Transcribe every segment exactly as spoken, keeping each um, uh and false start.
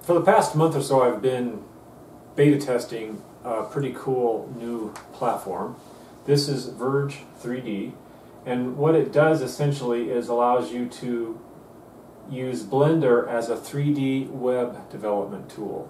For the past month or so, I've been beta testing a pretty cool new platform. This is Verge three D, and what it does essentially is allows you to use Blender as a three D web development tool.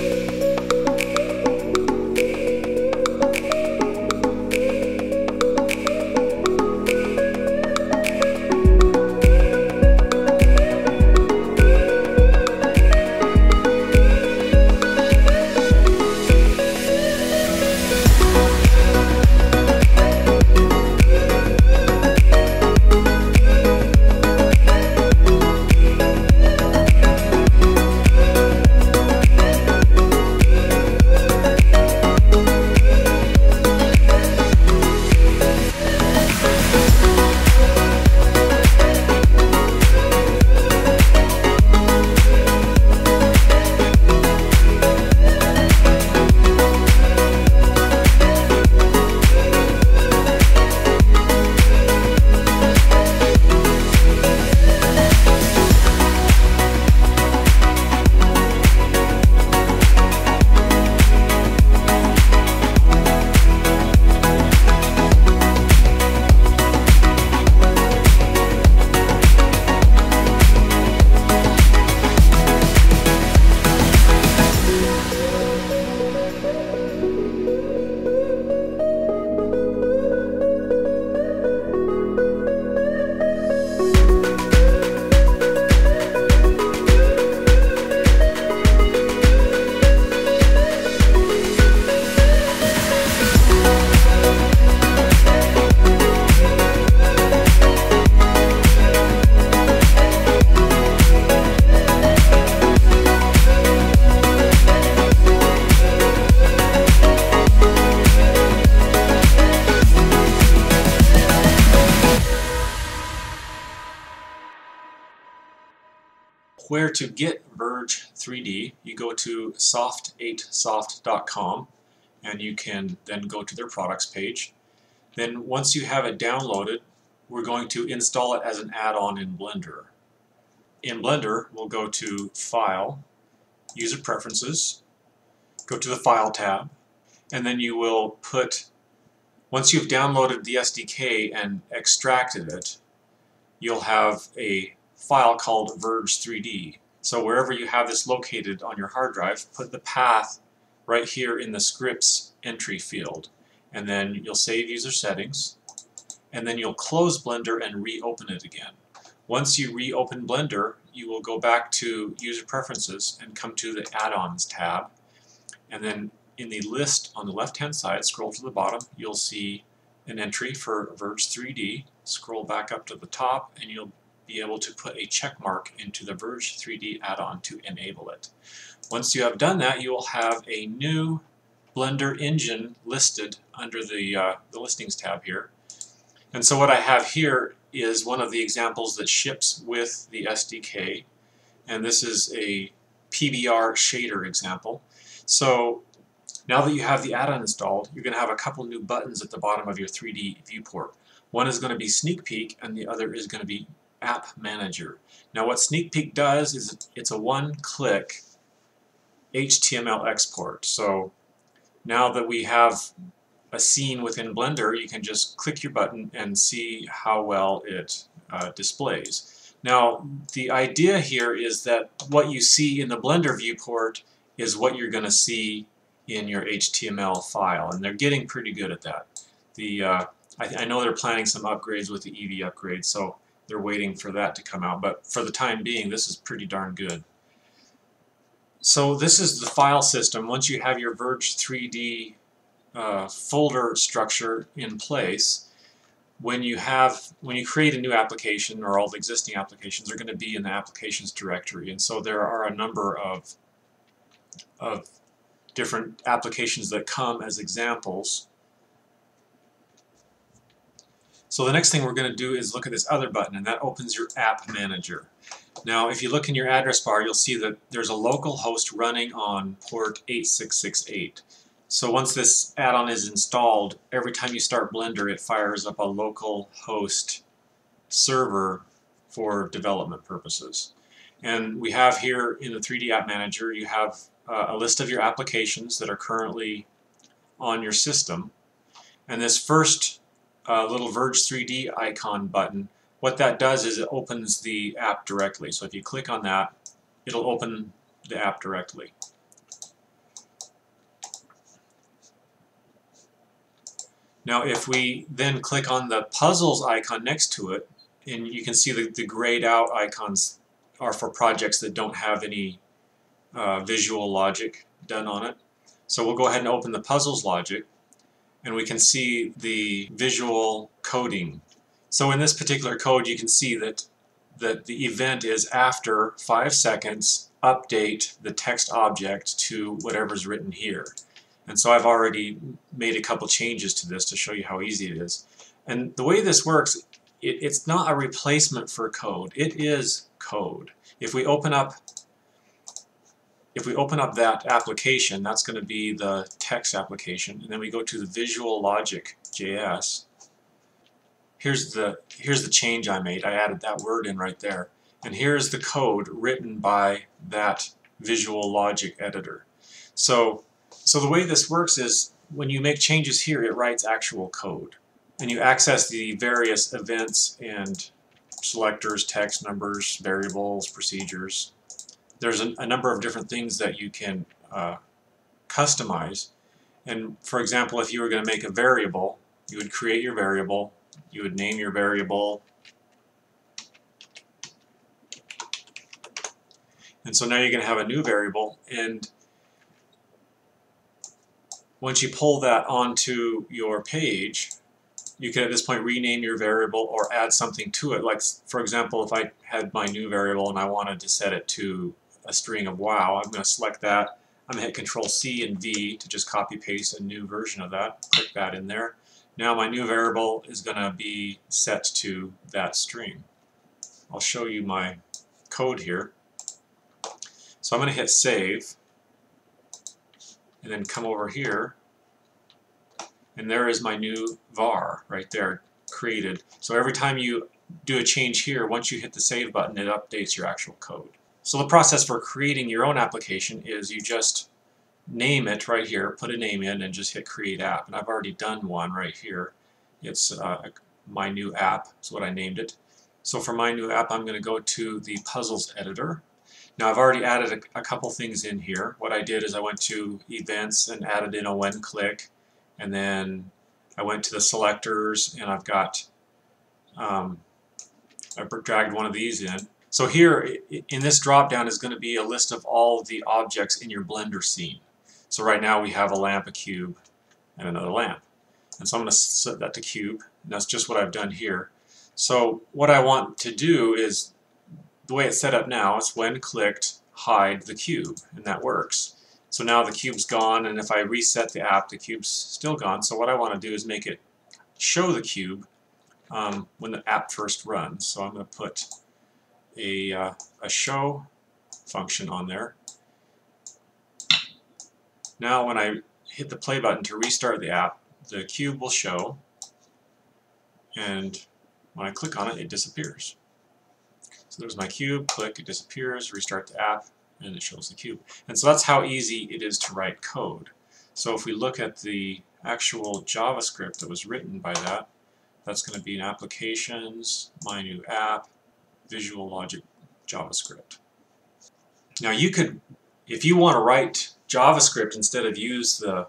Where to get Verge three D, you go to soft eight soft dot com and you can then go to their products page. Then once you have it downloaded, we're going to install it as an add-on in Blender. In Blender, we'll go to File, User Preferences, go to the File tab, and then you will put, once you've downloaded the S D K and extracted it, you'll have a file called Verge three D. So wherever you have this located on your hard drive, put the path right here in the scripts entry field, and then you'll save user settings, and then you'll close Blender and reopen it again. Once you reopen Blender, you will go back to user preferences and come to the add-ons tab, and then in the list on the left hand side, scroll to the bottom, you'll see an entry for Verge three D. Scroll back up to the top and you'll be able to put a check mark into the Verge three D add-on to enable it. Once you have done that, you will have a new Blender engine listed under the, uh, the listings tab here. And so what I have here is one of the examples that ships with the S D K, and this is a P B R shader example. So now that you have the add-on installed, you're going to have a couple new buttons at the bottom of your three D viewport. One is going to be Sneak Peek and the other is going to be App Manager. Now what Sneak Peek does is it's a one-click H T M L export. So now that we have a scene within Blender, you can just click your button and see how well it uh, displays. Now the idea here is that what you see in the Blender viewport is what you're going to see in your H T M L file, and they're getting pretty good at that. The uh, I, I know they're planning some upgrades with the E V upgrade, so they're waiting for that to come out, but for the time being this is pretty darn good. So this is the file system. Once you have your Verge three D uh, folder structure in place, when you have when you create a new application, or all the existing applications are going to be in the applications directory, and so there are a number of of different applications that come as examples. So the next thing we're going to do is look at this other button, and that opens your App Manager. Now if you look in your address bar, you'll see that there's a local host running on port eight six six eight. So once this add-on is installed, every time you start Blender it fires up a local host server for development purposes. And we have here in the three D App Manager, you have uh, a list of your applications that are currently on your system. And this first uh, little Verge three D icon button, what that does is it opens the app directly. So if you click on that, it'll open the app directly. Now if we then click on the puzzles icon next to it, and you can see the, the grayed out icons are for projects that don't have any uh, visual logic done on it. So we'll go ahead and open the puzzles logic, and we can see the visual coding. So in this particular code, you can see that, that the event is after five seconds, update the text object to whatever's written here. And so I've already made a couple changes to this to show you how easy it is. And the way this works, it, it's not a replacement for code. It is code. If we open up If we open up that application, that's going to be the text application, and then we go to the Visual Logic J S. Here's the here's the change I made. I added that word in right there, and here's the code written by that Visual Logic editor. So so the way this works is when you make changes here, it writes actual code, and you access the various events and selectors, text, numbers, variables, procedures. There's a, a number of different things that you can uh, customize. And for example, if you were going to make a variable, you would create your variable, you would name your variable, and so now you're going to have a new variable, and once you pull that onto your page, you can at this point rename your variable or add something to it. Like for example, if I had my new variable and I wanted to set it to a string of wow, I'm going to select that. I'm going to hit Control C and V to just copy paste a new version of that. Click that in there. Now my new variable is going to be set to that string. I'll show you my code here. So I'm going to hit save and then come over here, and there is my new var right there created. So every time you do a change here, once you hit the save button, it updates your actual code. So the process for creating your own application is you just name it right here, put a name in, and just hit create app. And I've already done one right here. It's uh, my new app, is what I named it. So for my new app, I'm going to go to the puzzles editor. Now I've already added a, a couple things in here. What I did is I went to events and added in a when click, and then I went to the selectors, and I've got um, I dragged one of these in. So here in this drop down is going to be a list of all of the objects in your Blender scene. So right now we have a lamp, a cube, and another lamp. And so I'm going to set that to cube, and that's just what I've done here. So what I want to do is, the way it's set up now, it's when clicked, hide the cube, and that works. So now the cube's gone, and if I reset the app, the cube's still gone. So what I want to do is make it show the cube um, when the app first runs. So I'm going to put a, uh, a show function on there. Now when I hit the play button to restart the app, the cube will show, and when I click on it, it disappears. So there's my cube, click, it disappears, restart the app, and it shows the cube. And so that's how easy it is to write code. So if we look at the actual JavaScript that was written by that, that's going to be in applications, my new app, Visual Logic JavaScript. Now you could, if you want to write JavaScript instead of use the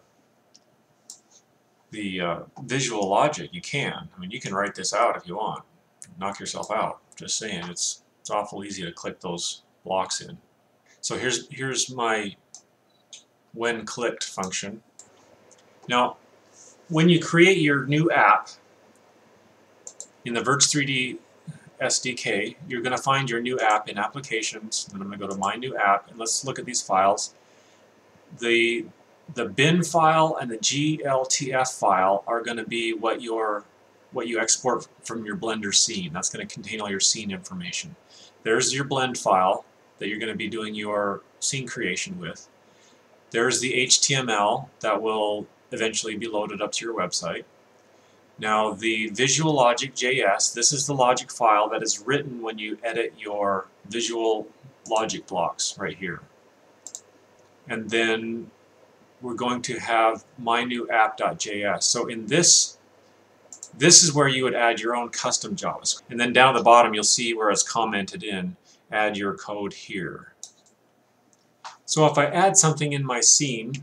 the uh, Visual Logic, you can. I mean, you can write this out if you want. Knock yourself out. Just saying, it's it's awful easy to click those blocks in. So here's here's my when clicked function. Now, when you create your new app in the Verge three D S D K, you're going to find your new app in Applications, and I'm going to go to My New App, and let's look at these files. The the bin file and the glTF file are going to be what your what you export from your Blender scene. That's going to contain all your scene information. There's your blend file that you're going to be doing your scene creation with. There's the H T M L that will eventually be loaded up to your website. Now the Visual Logic J S, this is the logic file that is written when you edit your visual logic blocks right here. And then we're going to have my new app.js. So in this, this is where you would add your own custom JavaScript. And then down at the bottom, you'll see where it's commented in, add your code here. So if I add something in my scene,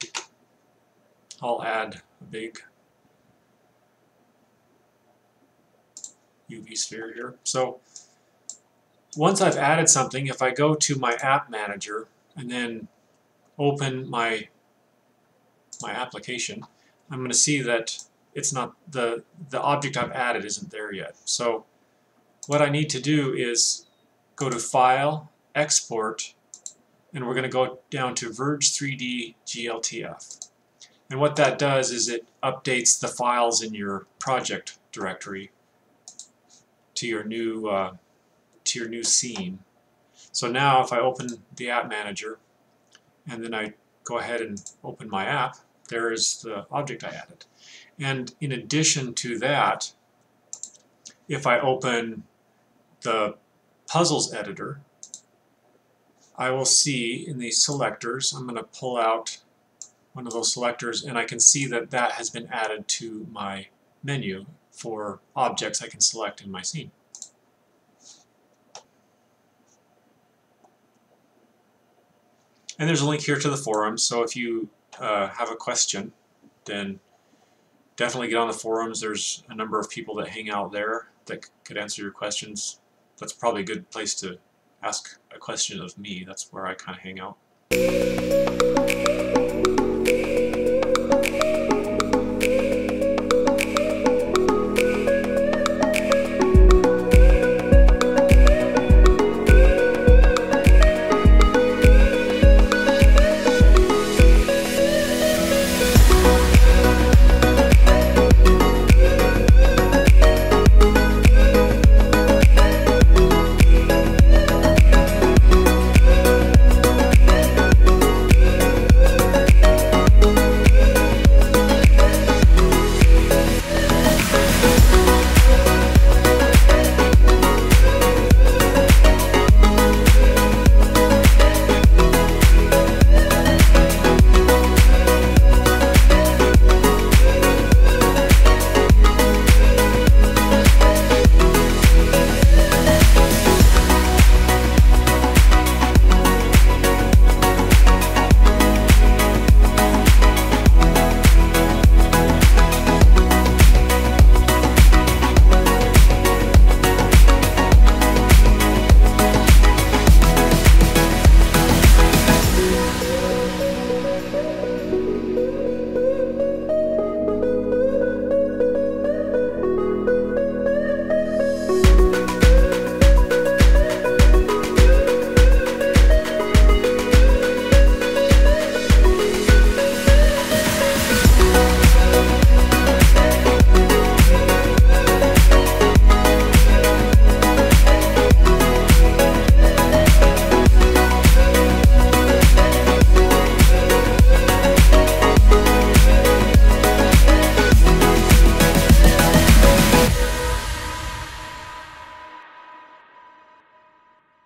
I'll add a big U V sphere here. So once I've added something, if I go to my app manager and then open my my application, I'm going to see that it's not the the object I've added isn't there yet. So what I need to do is go to File, Export, and we're going to go down to Verge three D glTF. And what that does is it updates the files in your project directory to your new uh, to your new scene. So now if I open the app manager and then I go ahead and open my app, there is the object I added. And in addition to that, if I open the puzzles editor, I will see in these selectors, I'm going to pull out one of those selectors and I can see that that has been added to my menu for objects I can select in my scene. And there's a link here to the forums, so if you uh, have a question, then definitely get on the forums. There's a number of people that hang out there that could answer your questions. That's probably a good place to ask a question of me. That's where I kind of hang out.